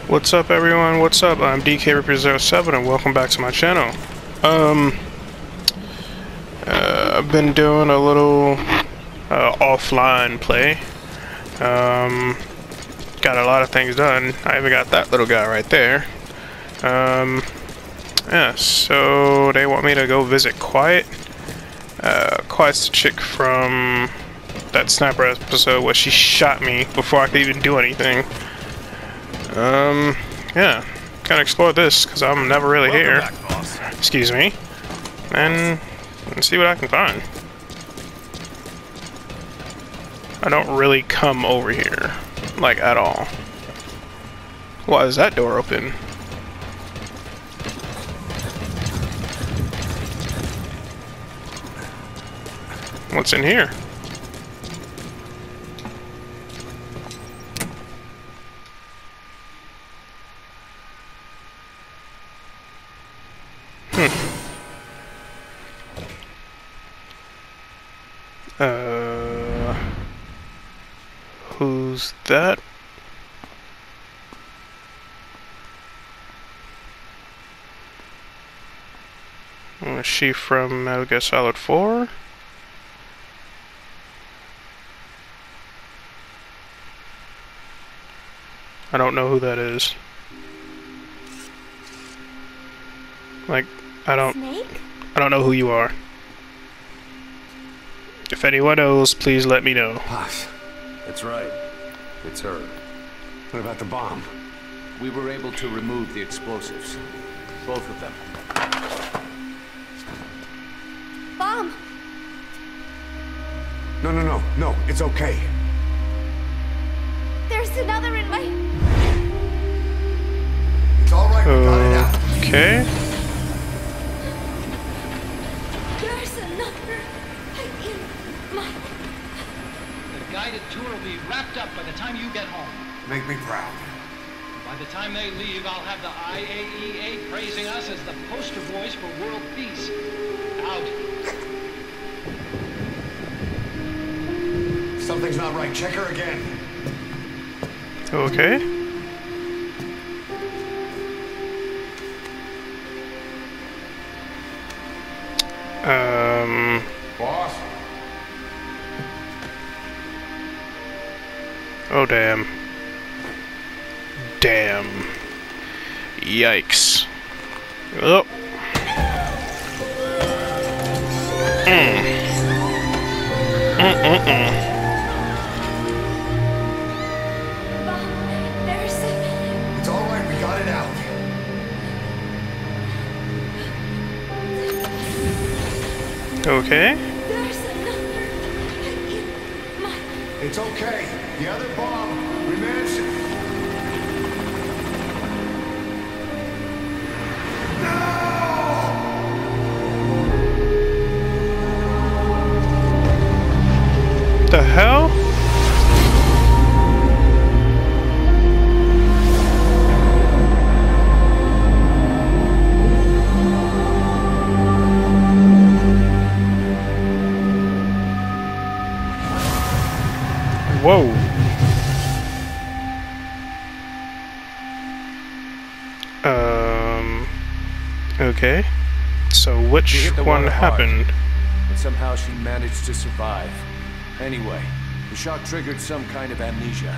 What's up, everyone? What's up? I'm DK07 and welcome back to my channel. I've been doing a little offline play. Got a lot of things done. I even got that little guy right there. Yeah, so they want me to go visit Quiet. Quiet's the chick from that sniper episode where she shot me before I could even do anything. Yeah, kind of explore this because I'm never really here. Back, boss. Excuse me, and see what I can find. I don't really come over here, like, at all. Why is that door open? What's in here? Who's that? Is she from Metal Gear Solid 4? I don't know who that is. Like, I don't know who you are. If anyone knows, please let me know. Posh, that's right. It's her. What about the bomb? We were able to remove the explosives. Both of them. Bomb! No, it's okay. There's another in my... It's alright, we got it out. Okay. There's another in my... The guided tour will be wrapped up by the time you get home. Make me proud. By the time they leave, I'll have the IAEA praising us as the poster boys for world peace. Out. Something's not right. Check her again. Okay. Boss? Oh, damn. Damn. Yikes. Oh. There's... It's alright, we got it out. Okay. There's another in my... It's okay. The other bomb, we managed to... The hell? Whoa. Okay. So which one happened? But somehow she managed to survive. Anyway, the shock triggered some kind of amnesia.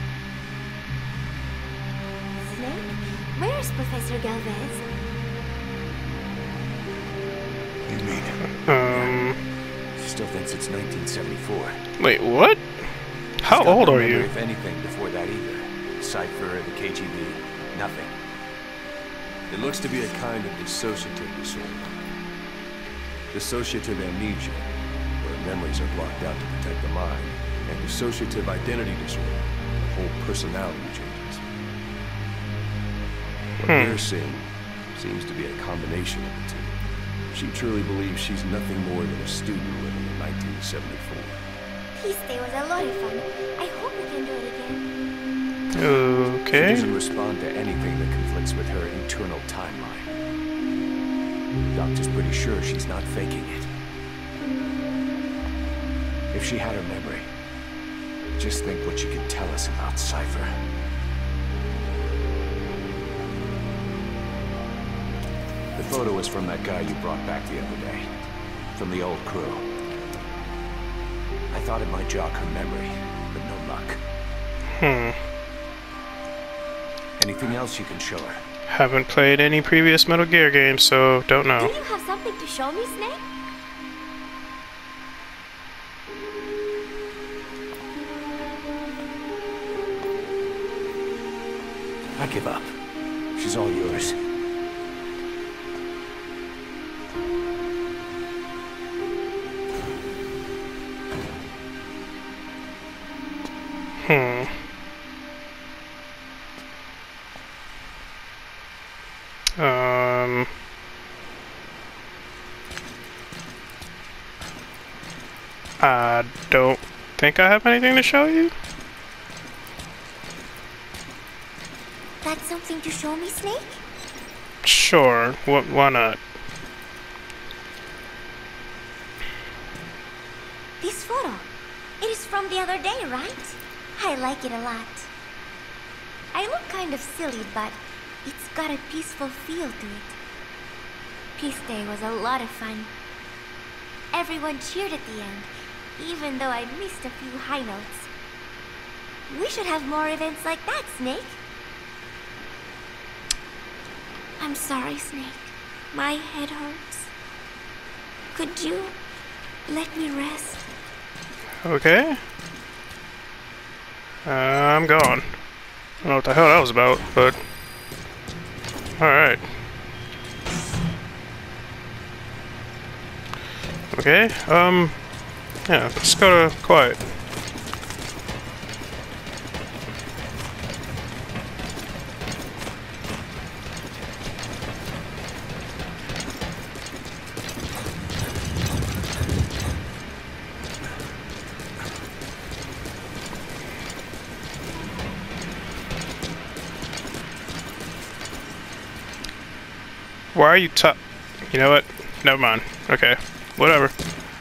Snake? Where's Professor Galvez? You mean? She still thinks it's 1974. Wait, what? How She's got old no are memory you? of anything before that either. Cypher, the KGB, nothing. It looks to be a kind of dissociative disorder. Dissociative amnesia, where memories are blocked out to protect the mind, and dissociative identity disorder, where whole personality changes. What we're seeing seems to be a combination of the two. She truly believes she's nothing more than a student living in 1974. Peace Day was a lot of fun. I hope we can do it again. She Okay. doesn't respond to anything that conflicts with her internal timeline. The doctor's pretty sure she's not faking it. If she had her memory, just think what she could tell us about Cypher. photo is from that guy you brought back the other day. From the old crew. I thought it might jog her memory, but no luck. Anything else you can show her? Haven't played any previous Metal Gear games, so don't know. Do you have something to show me, Snake? I give up. She's all yours. I don't think I have anything to show you. That's something to show me, Snake? Sure, why not? This photo. It is from the other day, right? I like it a lot. I look kind of silly, but it's got a peaceful feel to it. Peace Day was a lot of fun. Everyone cheered at the end, even though I missed a few high notes. We should have more events like that, Snake. I'm sorry, Snake. My head hurts. Could you let me rest? Okay. I'm gone. I don't know what the hell that was about, but... Alright. Okay, yeah, let's go to quiet. Why are you You know what? Never mind. Okay. Whatever.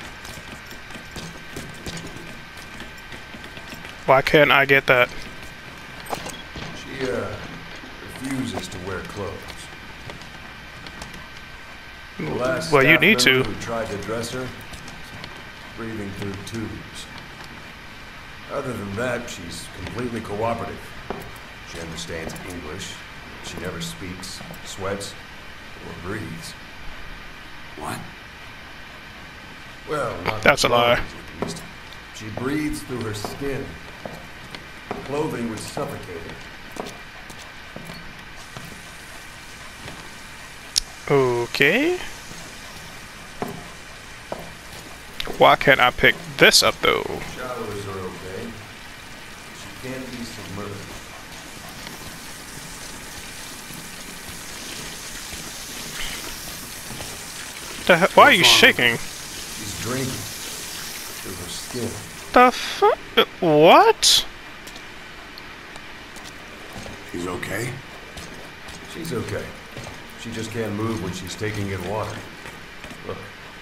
Why can't I get that? She, refuses to wear clothes. The last Well, you staff need member to. who tried to dress her, breathing through tubes. Other than that, she's completely cooperative. She understands English. She never speaks, sweats, or breathes. What? Well, not That's a lie. at least. She breathes through her skin. Clothing would suffocate her. Okay. Why can't I pick this up though? Showers are okay. She can't be submerged. Why are you shaking? She's drinking through her skin. The fuck? What? She's okay? She's okay. She just can't move when she's taking in water. Look.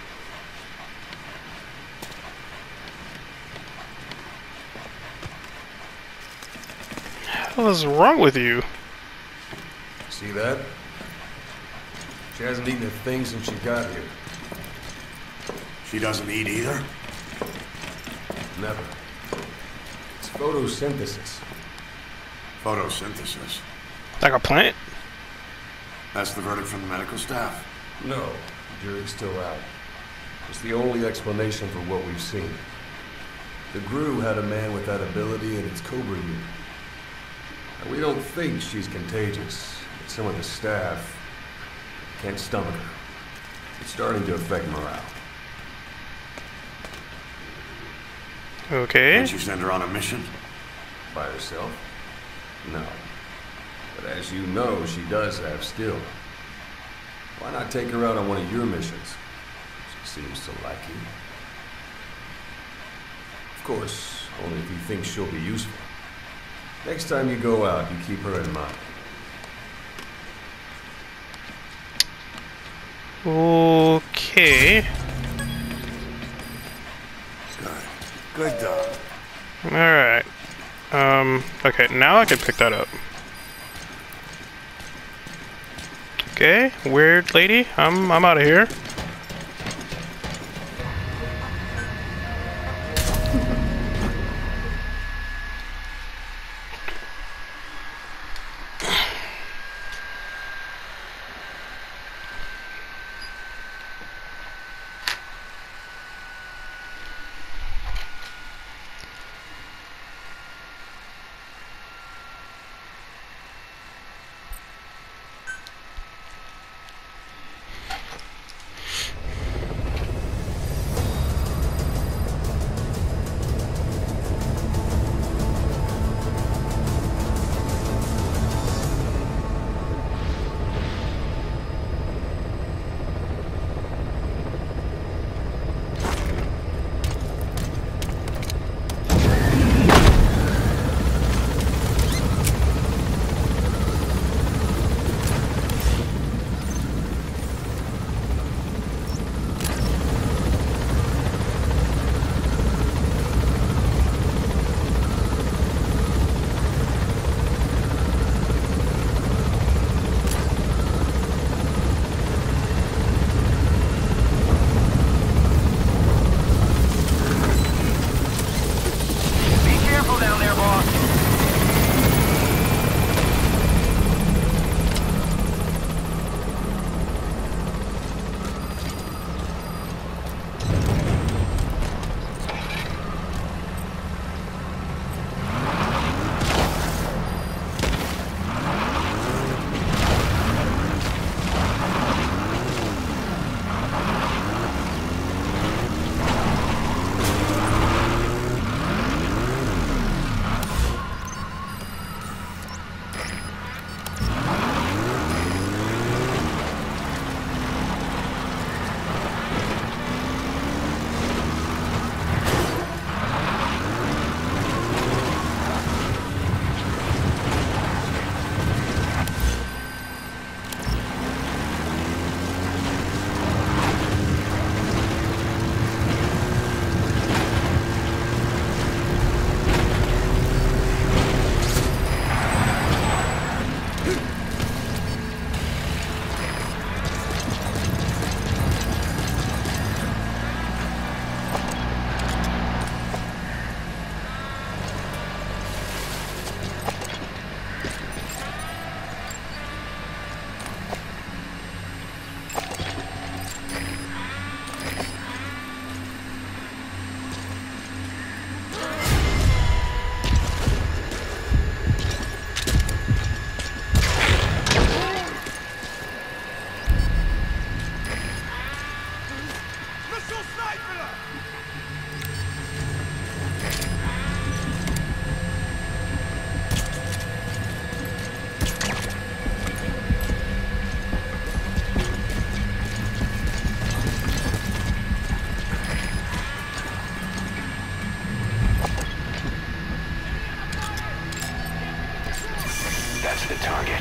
What is wrong with you? See that? She hasn't eaten a thing since she got here. She doesn't eat either? Never. It's photosynthesis. Photosynthesis. Like a plant? That's the verdict from the medical staff. No, the jury's still out. It's the only explanation for what we've seen. The GRU had a man with that ability in its Cobra unit. Now, we don't think she's contagious, but some of the staff can't stomach her. It's starting to affect morale. Okay. Can't you send her on a mission? By herself? No. But as you know, she does have skill. Why not take her out on one of your missions? She seems to like you. Of course, only if you think she'll be useful. Next time you go out, you keep her in mind. Okay. Good. Good dog. Alright. Okay, now I can pick that up. Okay, weird lady. I'm out of here. That's the target.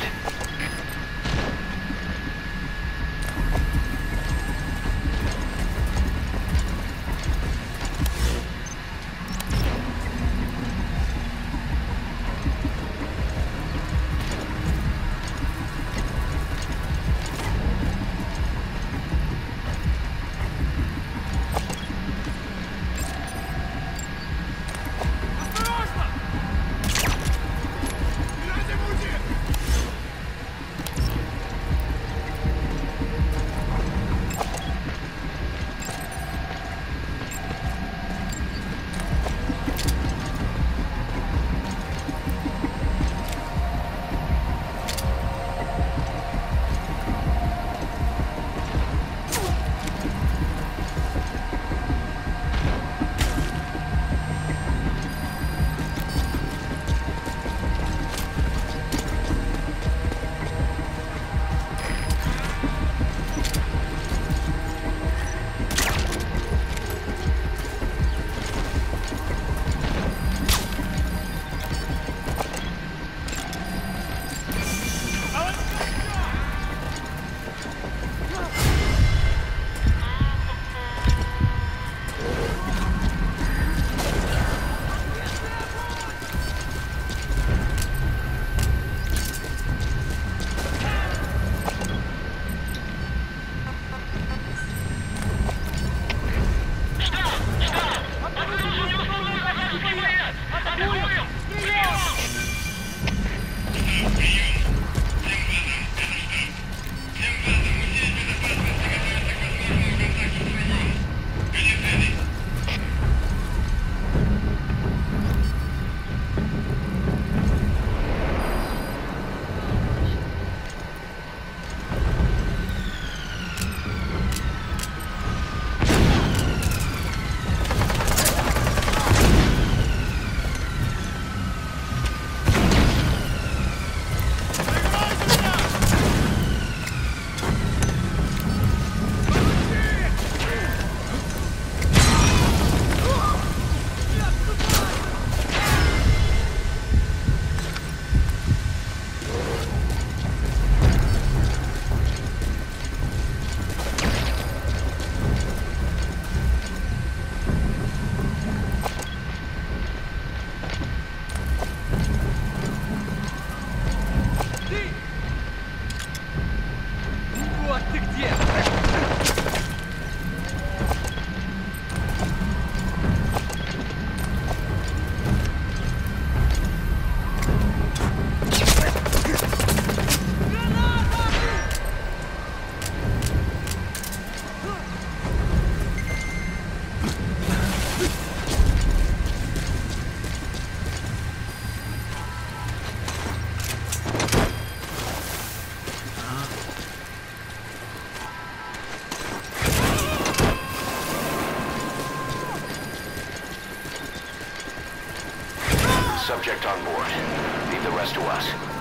subject on board. Leave the rest to us.